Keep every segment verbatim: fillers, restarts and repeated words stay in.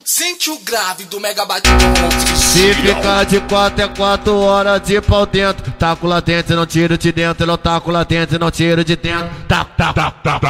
Sente o grave do mega batidão. Se ficar de quatro é quatro horas de pau dentro. Taco lá dentro, não tiro de dentro. Eu taco lá dentro, não tiro de dentro. Taco, taco, taco,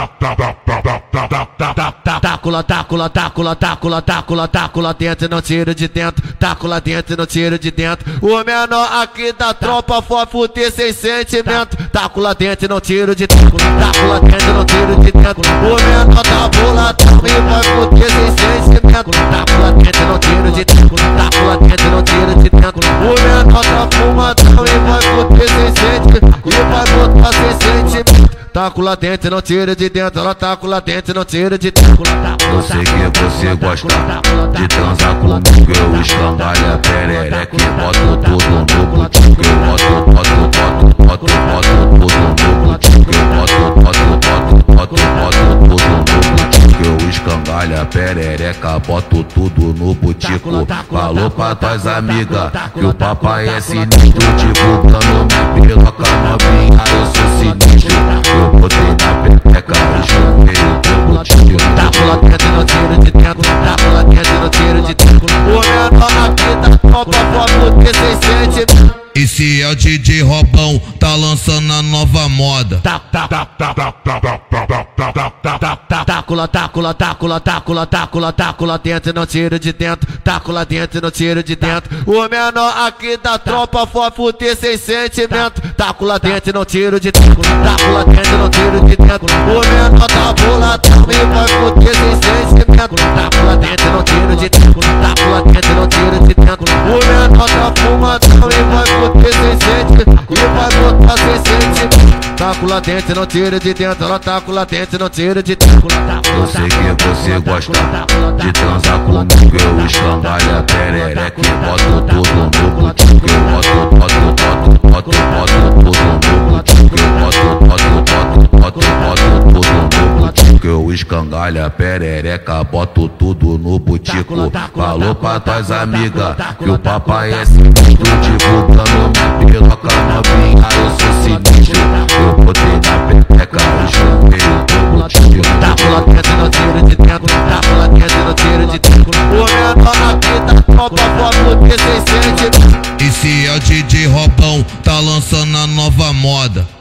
taco lá, taco lá, taco lá, taco lá, taco lá, taco lá dentro, não tiro de dentro. Taco lá dentro, não tiro de dentro. O menor aqui da tropa for fuder sem sentimento. Taco lá dentro, não tiro de dentro. Taco lá dentro, não tiro de dentro. O menor da bola também vai fuder sem sentimento. Taco lá dentro, não tiro de dentro. Taco lá dentro, não tiro de dentro. O menor da fuma também vai fuder sem sentimento. E vai botar sem sentimento. Taco lá dentro, não tira de dentro. Ela taco lá dentro, não tira de dentro. Eu sei que você gosta de transar comigo. Eu escangalho a perereca e boto tudo no butico. Eu boto, boto, boto, boto, boto tudo no butico. Eu boto, boto, boto, boto, boto tudo no butico. Eu escangalho a perereca, boto tudo no butico. Falou pra tuas amigas que o papai é sinistro, divulgando minha piroca novinha. Eu sou sinistro. Eu botei na pepeca, escanguei o teu butico. Taco lá dentro, não tiro de dentro. Taco lá dentro, não tiro de dentro. O menor aqui da tropa pode fuder sem sentimento. E se é o D J Robão, tá lançando a nova moda. Taco lá, taco lá, taco lá, taco lá, taco lá, taco lá dentro, não tiro de dentro. Taco lá dentro, não tiro de dentro. O menor aqui da tropa for fuder sem sentimento. Taco lá dentro, não tiro de dentro. Taco lá dentro, não tiro de dentro. O menor da bola também vai fuder sem sentimento. Taco lá dentro, não tiro de dentro. Taco lá dentro, não tiro de dentro. O menor da fuma também vai fuder sem sentimento. E vai botar sem sentimento. Taco lá dentro, não tira de dentro. Ela taco lá dentro, não tira de dentro. Eu sei que você gosta de transar comigo. Eu escangalho a perereca e boto tudo no butico. Eu boto, boto, boto, boto, boto tudo no butico. Eu boto, boto, boto, boto, boto tudo no butico. Eu escangalho a perereca, boto tudo no butico. Falou pra tuas amigas que o papai é sinistro, divulgando minha piroca novinha. Eu sou sinistro. Eu botei na pepeca, escanguei o teu butico. Taco lá dentro, não tiro de dentro. Taco lá dentro, não tiro de dentro. O menor aqui da tropa pode fuder sem sentimento. E se é o D J Robão, tá lançando a nova moda.